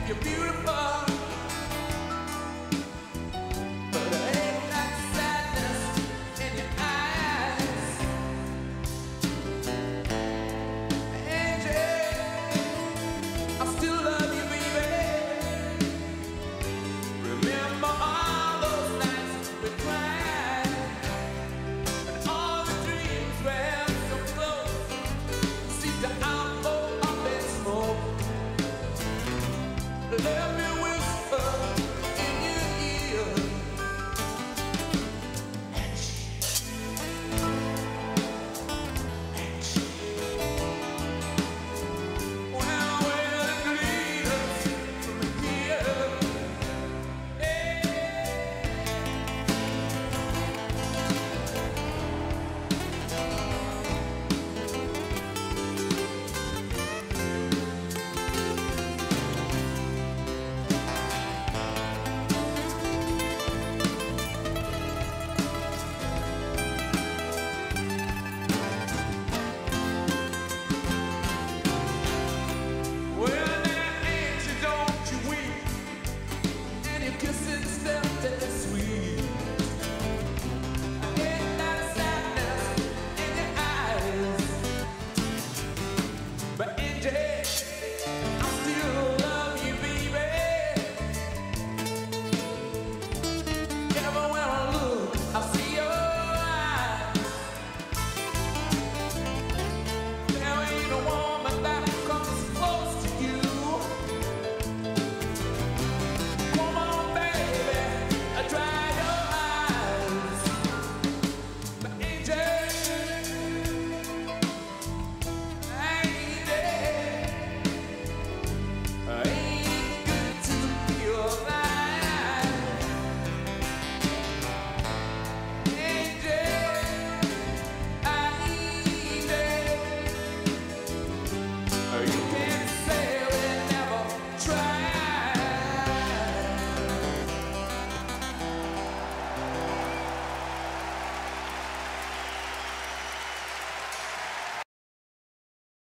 You're beautiful, but there ain't that sadness in your eyes. Angie, I still love you, baby. Remember all those nights we cried, and all the dreams were so close. Seemed to outgo up in smoke. Love me.